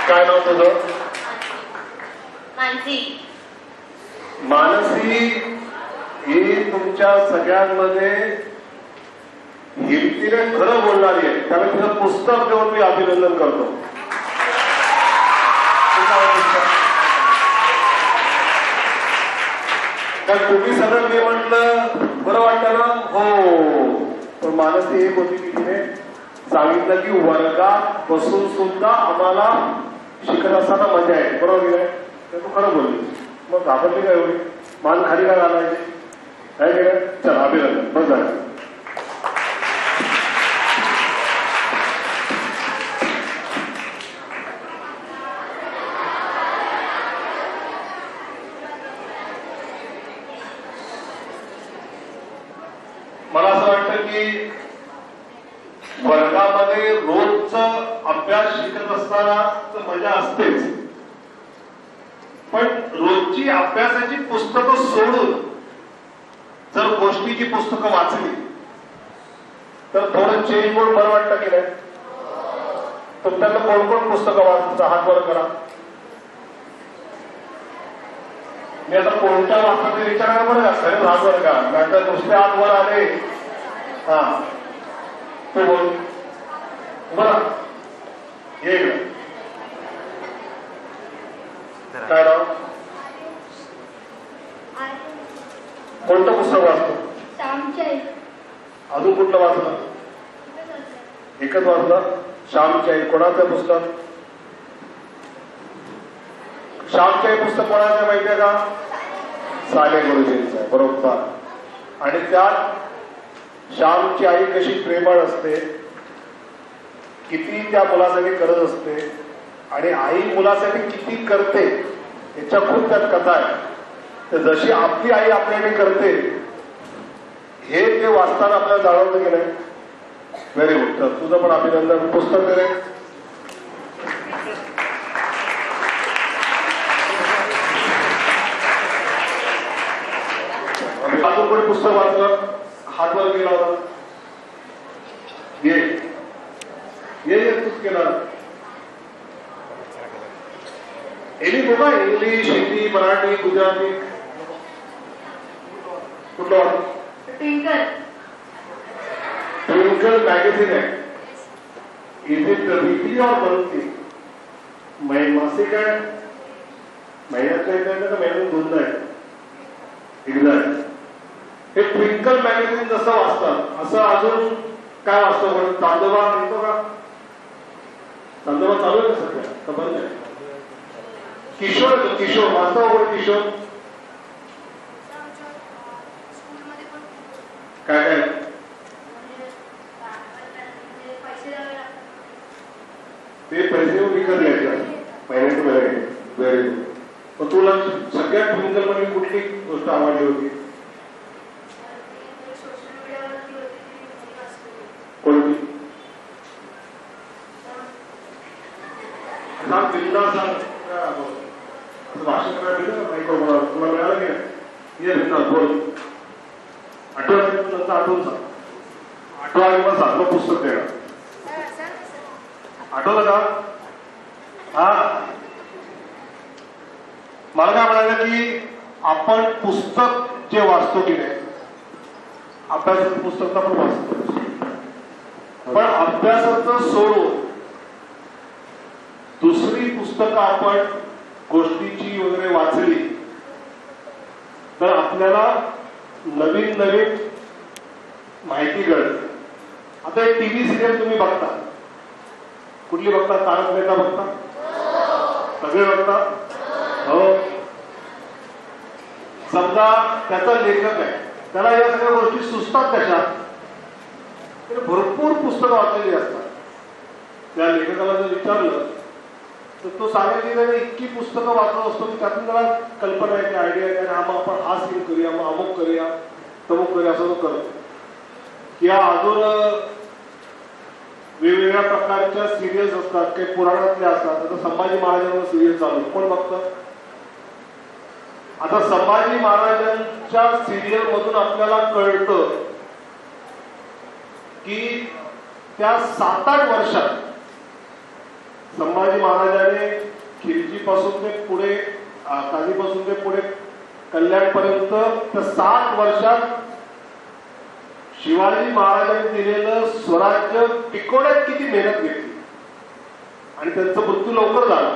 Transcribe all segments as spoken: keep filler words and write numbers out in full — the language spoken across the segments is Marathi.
काय नाव तुझं? मानसी. मानसी ही तुमच्या सगळ्यांमध्ये हिमतीने खरं बोलणारी आहे, त्यामुळे तिचं पुस्तक देऊन मी अभिनंदन करतो. कारण तुम्ही सगळं मी म्हटलं बरं वाटतं ना. हो, पण मानसी एक होती की तिने सांगितलं की वर्गात बसून सुद्धा आम्हाला शिकत असताना मजा आहे. बरोबर आहे, तर तू खरं बोलली. मग घाबरली काय एवढी? मान खाली काय घालायची काय केलं? चल अभिनंदन, बस झालं. मला असं वाटतं की वर्गामध्ये रोजचं अभ्यास शिकत असताना तर मजा असतेच, पण रोजची अभ्यासाची पुस्तकं सोडून जर गोष्टीची पुस्तकं वाचली तर थोडं चेंज म्हणून बरं वाटतं की नाही? तुमच्याकडे कोण कोण पुस्तकं वाचतं? हात वर करा. मी आता कोणत्या वाचत ते विचारायला बरं का, खरंच हात वर का, नाहीतर दुसऱ्या हात वर आले. हा, तू बोल बरं. ये काय राव? कोणतं पुस्तक वाचतो? अजून कुठलं वाचलं? एकच वाचलं? श्यामची आई. कोणाचं पुस्तक? श्यामची आई पुस्तक कोणाचं माहितीये का? साले गुरुजींचं आहे. बरोबर. आणि त्यात श्यामची आई कशी प्रेमळ असते, किती त्या मुलासाठी करत असते, आणि आई मुलासाठी किती करते याच्या खूप त्यात कथा आहे. तर जशी आपली आई आपल्याकडे करते हे ते वाचताना आपल्याला जाणवलं की नाही? Very good. तर तुझं पण अभिनंदन. पुस्तक दे. अजून कोणी पुस्तक वाचलं? हात वर केला होता. ये ये तूच केला. एनी बघा, इंग्लिश, हिंदी, मराठी, गुजराती, कुठलं? ट्विंकल. ट्विंकल मॅगझिन आहे. इज इट वीकली और मंथली? मासिक आहे? महिन्यात एकदा आहे का महिन्यात दोनदा आहे? एकदा आहे. हे ट्विंकल मॅगझिन जसं वाचतात असं अजून काय वाचतो? म्हणून चांदोबा येतो का? चांदोबा चालू आहे का सध्या? का बंद आहे? किशोर येतो. किशोर वाचतो कोण? किशोर काय काय? ते पैसे विकत घ्यायचे महिन्यात महिन्यात. Very good. पण तुला सगळ्यात ट्विंकल मध्ये कुठली गोष्ट आवडली होती? कोणती? भाषण करायला तुला मिळालं की नाही? ये बोल. आठवण आठवून सांग. आठवा किंवा सातवं पुस्तक देणार. आठवलं का? हा, मला काय म्हणायचं की आपण पुस्तक जे वाचतो की नाही, अभ्यासाचं पुस्तक तर आपण वाचतो, पण अभ्यासाचं सोडून दुसरी पुस्तकं आपण गोष्टीची वगैरे वाचली तर आपल्याला नवीन नवीन माहिती कळते. आता एक टीव्ही सिरियल तुम्ही बघता, कुठली बघता? तारक मेहता बघता? सगळे बघता? हो. समजा त्याचा लेखक आहे, त्याला या सगळ्या गोष्टी सुचतात त्याच्यात, तर भरपूर पुस्तकं वाचलेली असतात. त्या लेखकाला जर विचारलं तर तो सांगेल की त्याने इतकी पुस्तकं वाचत असतो की त्यातून त्याला कल्पना येते, आयडिया येते, आणि मग आपण हा सीन करूया, मग अमुक करूया, तमुक करूया, असं तो करतो. किंवा अजून वेगवेगळ्या प्रकारच्या सिरियल्स असतात, काही पुराणातल्या असतात. आता संभाजी महाराजांवर सिरियल चालू, कोण बघतं? आता संभाजी महाराजांच्या सिरियल मधून आपल्याला कळतं की त्या सात आठ वर्षात संभाजी महाराजांनी खिलजीपासून ते पुढे काजीपासून ते पुढे कल्याणपर्यंत त्या सात वर्षात शिवाजी महाराजांनी दिलेलं स्वराज्य टिकवण्यात किती मेहनत घेतली आणि त्यांचा मृत्यू लवकर झाला.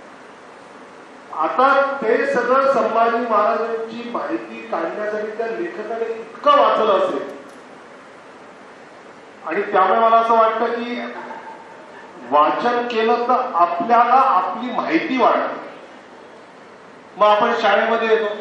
आता ते सगळं संभाजी महाराजांची माहिती काढण्यासाठी त्या लेखकाने इतकं वाचलं असेल आणि त्यामुळे मला असं वाटतं की वाचन केलं तर आपल्याला आपली माहिती वाढते. मग आपण शाळेमध्ये येतो,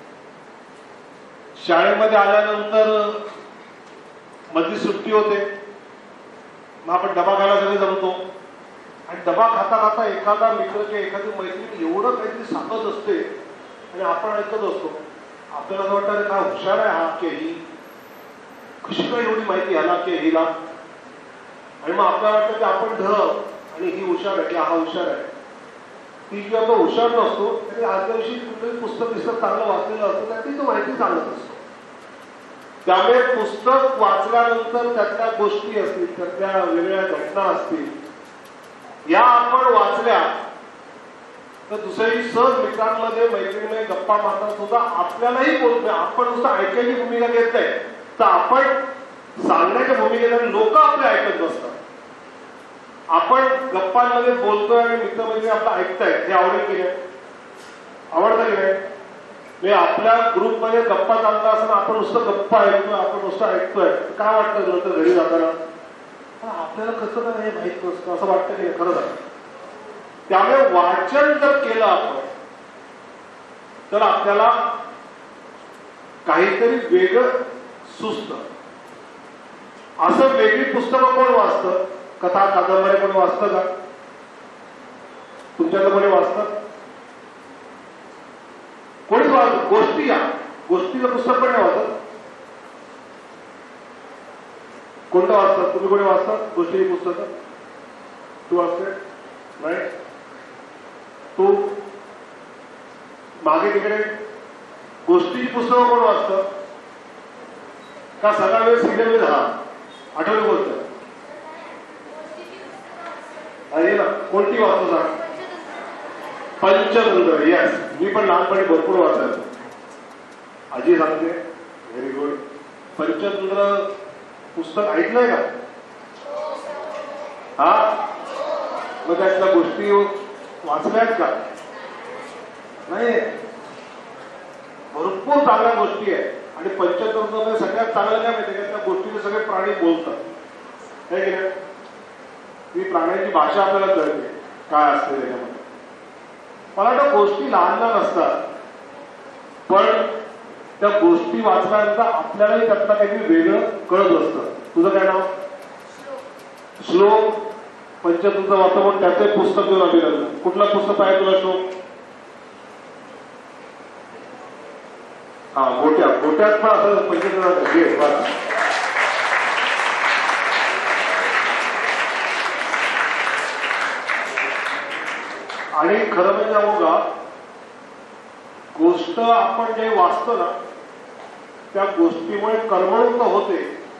शाळेमध्ये आल्यानंतर मधली सुट्टी होते, मग आपण डबा खायला सगळे जमतो आणि डबा खाता खाता एखादा मित्र किंवा एखादी मैत्रीण एवढं काहीतरी सांगत असते आणि आपण ऐकत असतो. आपल्याला असं वाटतं काय हुशार आहे हा की ही, कशी काय एवढी माहिती ह्याला की हिला, आणि मग आपल्याला वाटतं की आपण ढ आणि ही हुशार आहे की हा हुशार आहे. ती किंवा तो हुशार नसतो तरी आजच्या दिवशी कुठलंही पुस्तक दिसत चांगलं वाचलेलं असतं त्याची तो माहिती सांगत असतो. त्यामुळे पुस्तक वाचल्यानंतर त्यातल्या गोष्टी असतील, त्यातल्या वेगळ्या घटना असतील, या आपण वाचल्या तर दुसरी सहज मित्रांमध्ये मैत्रिणीमध्ये गप्पा मारताना सुद्धा आपल्यालाही बोलत नाही. आपण नुसतं ऐकायची भूमिका घेत नाही तर आपण सांगण्याच्या भूमिकेत लोक आपले ऐकत बसतात. आपण गप्पांमध्ये बोलतोय आणि मित्रमैत्रिणी आपलं ऐकतायत, हे आवडेल की नाही? आवडतं की नाही? म्हणजे आपल्या ग्रुपमध्ये गप्पा चालता असताना आपण नुसतं गप्पा ऐकतोय, आपण नुसतं ऐकतोय, काय वाटतं नंतर घरी जाताना आपल्याला कसं काय हे माहित नसतं असं वाटतं की खरंच आहे. त्यामुळे वाचन जर केलं आपण तर आपल्याला काहीतरी वेगळं सुचतं. असं वेगळी पुस्तकं कोण वाचतं? कथा कादंबरी कोणी वाचतं का? तुमच्याकडे कोणी वाचतं? कोणी वाचत? गोष्टी, या गोष्टीचं पुस्तक पण नाही वाचत. कोणतं वाचतात? तुम्ही कोणी वाचतात गोष्टीची पुस्तकं? तू वाचते नाही? तू मागे तिकडे गोष्टीची पुस्तकं कोण वाचतं का? सगळा वेळ सिरियल मध्ये झाला. आठवली गोष्ट आहे ना? कोणती वाचतो सांग? पंचतंत्र. येस, मी पण लहानपणी भरपूर वाचायचो. आजी सांगते. Very good. पंचतंत्र पुस्तक ऐकलंय का? हा, मग त्यातल्या गोष्टी वाचल्यात का? नाही. भरपूर चांगल्या गोष्टी आहेत आणि पंचतंत्र सगळ्यात चांगलं काय माहिती का? त्या गोष्टीने सगळे प्राणी बोलतात आहे की नाही? ती प्राण्यांची भाषा आपल्याला कळते काय असते त्याच्यामध्ये. मला वाटतं गोष्टी लहान लहान असतात पण त्या गोष्टी वाचल्यानंतर आपल्यालाही त्यातलं काहीतरी वेगळं कळत असतं. तुझं काय नाव? श्लोक. पंचतंत्र वाचतो म्हणून त्याचे पुस्तक देऊन अभिनंदन. कुठलं पुस्तक आहे तुला श्लोक? हा, गोट्या. गोट्यात पण असं पंचतंत्र. आणि खरं म्हणजे बघा, गोष्ट आपण जे वाचतो ना त्या गोष्टीमुळे करमणूक होते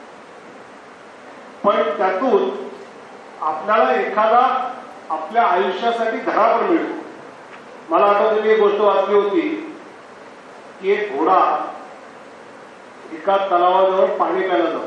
पण त्यातून आपल्याला एखादा आपल्या आयुष्यासाठी धडा पण मिळतो. मला आठवतं मी एक गोष्ट वाचली होती की एक घोडा एका तलावाजवळ पाणी प्यायला जातो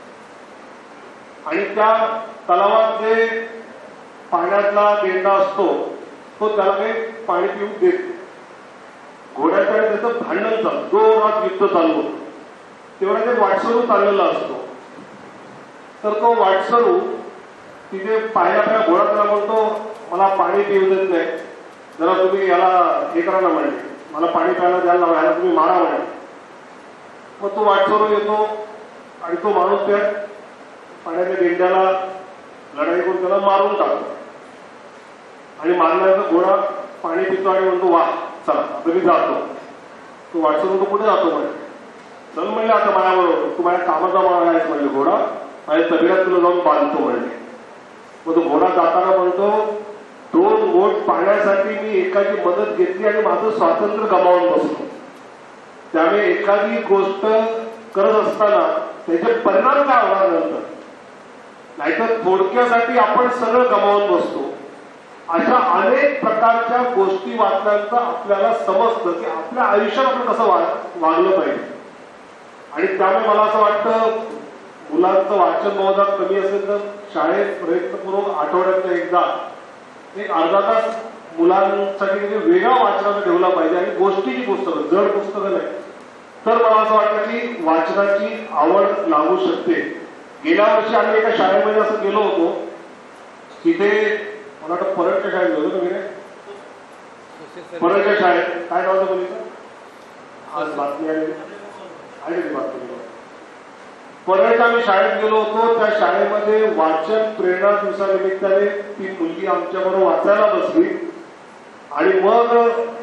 आणि त्या तलावात जे पाण्यातला गेंडा असतो तो त्याला काही पाणी पिऊन देत. घोड्याकडे त्याचं भांडण चालतं, जोरात युद्ध चालू होतं. तेवढा ते वाटसरू चाललेला असतो. तर तो वाटसरू तिथे पाहिला पाहिला घोडा त्याला म्हणतो मला पाणी पिऊ देत नाही, जरा तुम्ही याला हे करा ना म्हणे, मला पाणी प्यायला द्यायला लावा, याला तुम्ही मारा म्हणे. मग तो वाटसरू येतो आणि तो माणूस त्या पाण्याच्या गेंड्याला लढाई करून त्याला मारून टाकतो आणि मारण्याचा घोडा पाणी पितो आणि म्हणतो वा चला आता मी जातो. तो वाटसरू म्हणतो कुठे जातो म्हणे. चल म्हणले आता माझ्याबरोबर, तू माझ्या कामाचा मारा आहेस म्हणले, घोडा माझ्या तबिरात तुला जाऊन बांधतो म्हणले. मग तो घोडा जाताना म्हणतो दोन बोट पाण्यासाठी मी एकाची मदत घेतली आणि माझं स्वातंत्र्य गमावून बसलो. त्यामुळे एखादी गोष्ट करत असताना त्याचे परिणाम काय होणार नंतर, नाहीतर थोडक्यासाठी आपण सगळं गमावून बसतो अशा अनेक प्रकारच्या गोष्टी वाचल्यानंतर आपल्याला समजतं की आपल्या आयुष्यात आपण कसं वागलं पाहिजे. आणि त्यामुळे मला असं वाटतं मुलांचं वाचन बहुधा कमी असेल तर शाळेत प्रयत्नपूर्वक आठवड्यातनं एकदा एक अर्धा तास मुलांसाठी वेगळा वाचनाचा ठेवला पाहिजे. आणि गोष्टीची पुस्तकं, जड पुस्तकं नाही, तर मला असं वाटतं की वाचनाची आवड लागू शकते. गेल्या वर्षी आम्ही एका शाळेमध्ये असं गेलो होतो, तिथे मला वाटतं परळच्या शाळेत गेलो तुम्ही काय परळच्या शाळेत काय नाव होतं मुलीचं? आज बातमी आली आहे ती बातमी. परळच्या आम्ही शाळेत गेलो होतो. त्या शाळेमध्ये वाचन प्रेरणा दिवसानिमित्ताने ती मुलगी आमच्याबरोबर वाचायला बसली. आणि मग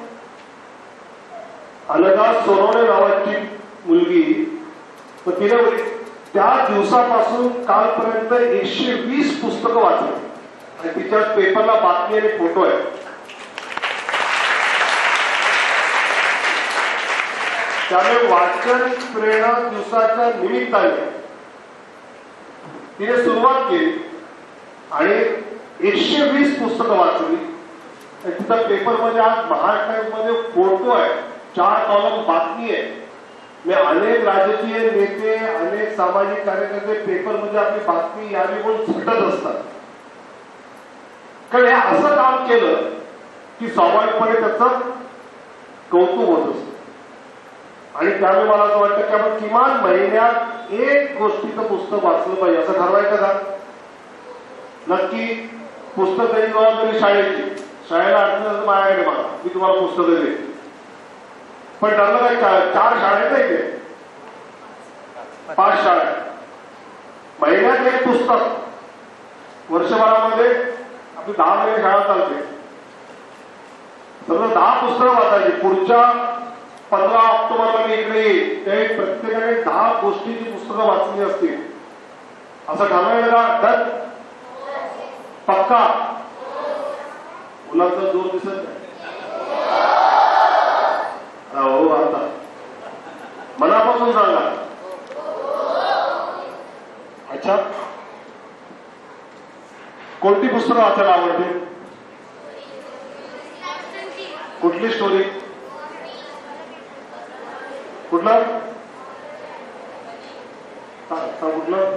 अलगा सोनवणे नावाची मुलगी, तर तिने त्या दिवसापासून कालपर्यंत एकशे वीस पुस्तकं वाचली. आणि तिच्या पेपरला बातमी आणि फोटो आहे. त्यामुळे वाचन प्रेरणा दिवसाच्या निमित्ताने तिने सुरुवात केली आणि एकशे वीस पुस्तकं वाचली. तिचा पेपरमध्ये आज महाराष्ट्रामध्ये फोटो आहे, चार कॉलम बातमी आहे. मी अनेक राजकीय नेते, अनेक सामाजिक कार्यकर्ते पेपरमध्ये आपली बातमी यावी म्हणून झटत असतात. कारण हे असं काम केलं की स्वाभाविकपणे त्याचं कौतुक होत असतं. आणि त्यामुळे मला असं वाटतं की आपण किमान महिन्यात एक गोष्टीचं पुस्तक वाचलं पाहिजे असं ठरवायचं का? नक्की पुस्तक त्याची जबाबदारी शाळेची. शाळेला अडचण असं माझ्याकडे मला, मी तुम्हाला पुस्तकं देते. पण ठरलं काय चार शाळेत आहे ते पाच शाळा, महिन्यात एक पुस्तक, वर्षभरामध्ये आपली दहा महिने शाळा चालते, सर्व दहा पुस्तकं वाचायची. पुढच्या पंधरा ऑक्टोबरला मी इकडे येईल त्यावेळी प्रत्येकाने दहा गोष्टीची पुस्तकं वाचली असतील असं ठरवायला का? डन? पक्का? मुलांचा जोर दिसत नाही. हो, आता मनापासून सांगा. अच्छा, कोणती पुस्तकं वाचायला आवडते? कुठली स्टोरी? कुठलं कुठलं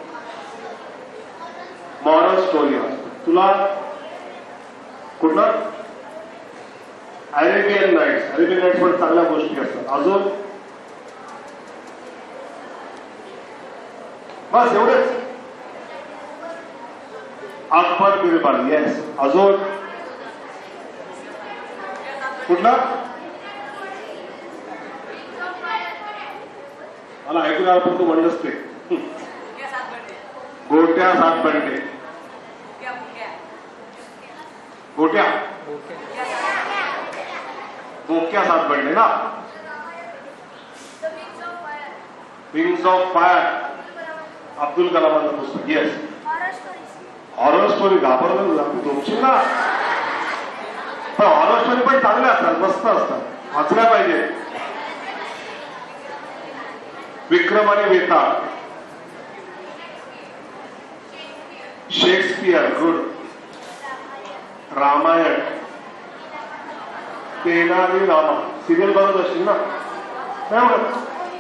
मॉरल स्टोरी वाचतो. तुला कुठलं? Arabian nights. अरेबियन नाईट्स पण चांगल्या गोष्टी असतात. अजून बस एवढेच? अकबर बिरबल. येस. अजून कुठलं? मला ऐकून आलं पण तू म्हणलंच ते. गोट्या सात बंडे. गोट्या बोक्या सात बंडे ना. विंग्स ऑफ फायर अब्दुल कलामांचं पुस्तक. येस. हॉरर स्टोरी घाबरलं तुमची ना, पण हॉरर स्टोरी पण चांगल्या असतात, मस्त असतात, वाचल्या पाहिजे. विक्रम आणि Vetal. Shakespeare. Good. Ramayan. Tenali Rama. Serial बघत असतील ना? नाही म्हणत.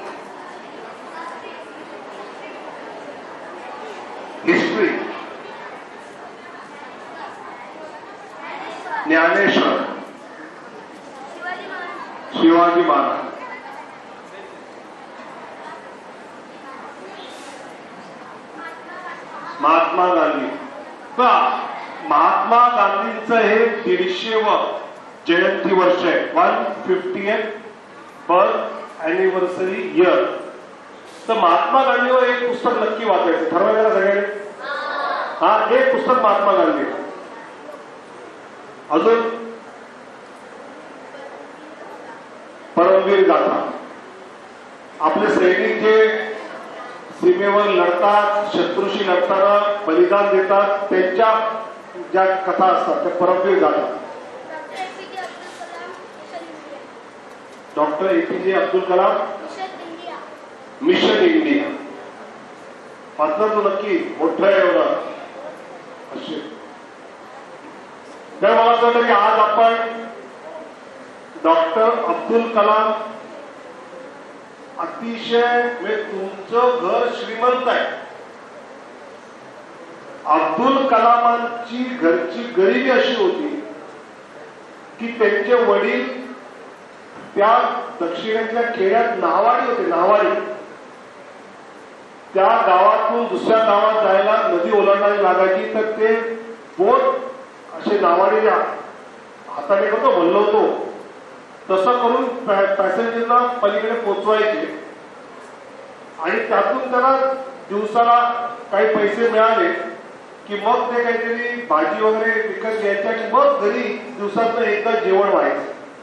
हिस्ट्री. ज्ञानेश्वर. शिवाजी महाराज. महात्मा गांधी. महात्मा गांधींचं हे दीडशेवं जयंती वर्ष आहे. One fifty birth anniversary year. तर महात्मा गांधीवर एक पुस्तक नक्की वाचायचं ठरवायचं का सगळ्यांनी? हा, एक पुस्तक महात्मा गांधी. अजून परमवीर गाथा. आपले सैनिक जे सीमेवर लढतात, शत्रूशी लढताना बलिदान देतात, त्यांच्या ज्या कथा असतात त्या Paramvir Gatha. Doctor A P J Abdul Kalam. Mission India. वाचलं तू नक्की? मोठं एवढं. तर मला असं वाटतं की आज आपण डॉक्टर अब्दुल कलाम अतिशय म्हणजे तुमचं घर श्रीमंत आहे. अब्दुल कलामांची घरची गरिबी अशी होती की त्यांचे वडील त्या दक्षिणेतल्या खेड्यात नावाडी होते. नावाडी त्या गावातून दुसऱ्या गावात जायला नदी ओलांडावी लागायची, तर ते बोट असे नावाडीच्या हाताने करतो म्हणलो होतो तसं करून पॅसेंजरला पलीकडे पोचवायचे आणि त्यातून त्याला दिवसाला काही पैसे मिळाले की मग ते काहीतरी भाजी वगैरे विकत घ्यायच्या की मग घरी दिवसातनं एकदा जेवण व्हायचं.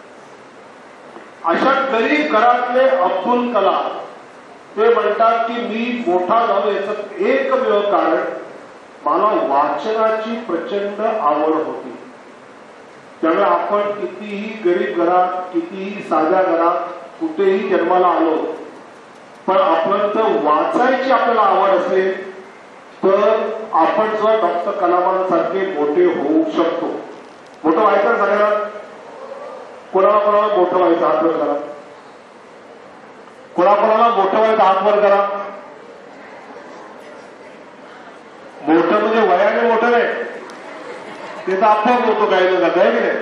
अशा गरीब घरातले अब्दुल कलाम ते म्हणतात की मी मोठा झालो याचं एकमेव कारण मला वाचनाची प्रचंड आवड होती. त्यामुळे आपण कितीही गरीब घरात कितीही साध्या घरात कुठेही जन्माला आलो पण आपण जर वाचायची आपल्याला आवड असेल तर आपण जर डॉक्टर कलामांसारखे मोठे होऊ शकतो. मोठं व्हायचं सगळ्यांना कोणाला कोणाला मोठं व्हायचं हात वर करा. कोणाकोणाला मोठं व्हायचं हात वर करा. मोठं म्हणजे वयाने मोठं नाही, ते तर आपोआप होतो काही लोक आहे की नाही.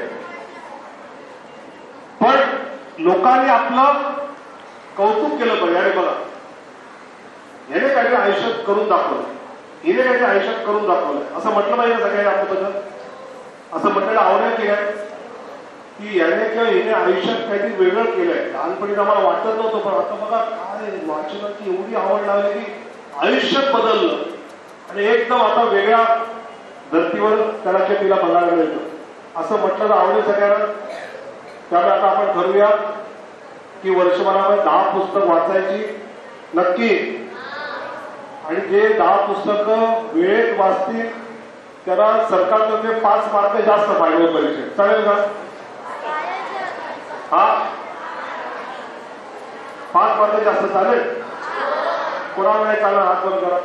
पण लोकांनी आपलं कौतुक केलं पाहिजे. अरे बघा याने काहीतरी आयुष्यात करून दाखवलं, हिने काहीतरी आयुष्यात करून दाखवलं असं म्हटलं पाहिजे सगळ्यांनी. आपण असं म्हटलेलं आवडलं केलंय की याने किंवा हिने आयुष्यात काहीतरी वेगळं केलंय. लहानपणी आम्हाला वाटत नव्हतं पण आता बघा काय वाचनाची एवढी आवड लागली की आयुष्यात बदललं आणि एकदम आता वेगळ्या धर्तीवर कदाचित तिला बघायला मिळतं असं म्हटलं तर आवडेल सगळ्यांना. त्यामुळे आता आपण ठरवूया की वर्षभरामध्ये दहा पुस्तक वाचायची नक्की, आणि जे दहा पुस्तकं वेळेत वाचतील त्याला सरकारतर्फे पाच मार्क जास्त पाहिजे परीक्षेत. चालेल का? हा पाच मार्क जास्त चालेल. कोणाला नाही चालणार हात बंद करा.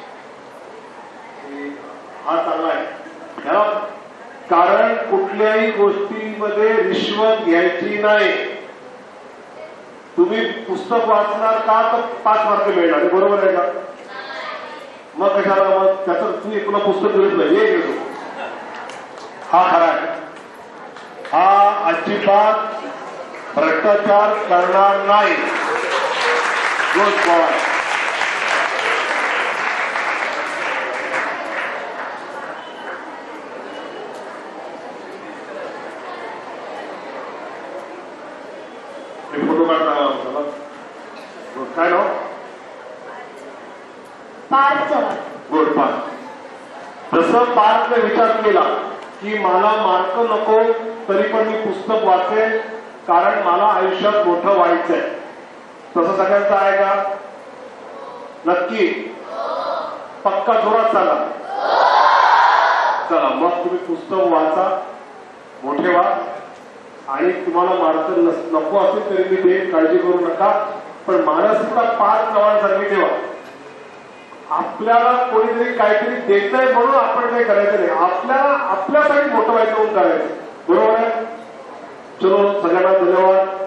हा चांगला आहे त्याला, कारण कुठल्याही गोष्टीमध्ये रिश्वत घ्यायची नाही. तुम्ही पुस्तक वाचणार का तर पाच मार्क मिळणार, बरोबर आहे का? मग कशाला मग त्याचं तुम्ही पुन्हा पुस्तक दिलंच नाही हे घेतो. हा खरा आहे. हा अजिबात भ्रष्टाचार करणार नाही. Good boy. फोटो काढता काय नाव? पार्थ. गुड पार्थ. जसं पार्थने विचार केला की मला मार्क नको तरी पण मी पुस्तक वाचेल कारण मला आयुष्यात मोठं व्हायचंय, तसं सगळ्यांचं आहे का? नक्की पक्का जोरात सांगा. चला मग तुम्ही पुस्तक वाचा, मोठे व्हा, आणि तुम्हाला मार्क नको असेल तरी मी ते काळजी करू नका. पण मानसिकता पाच नवांसारखी ठेवा. आपल्याला कोणीतरी काहीतरी देतंय म्हणून आपण काही करायचं नाही, आपल्याला आपल्यासाठी मोठं व्हायचं म्हणून करायचं. बरोबर आहे? चलो सगळ्यांना धन्यवाद.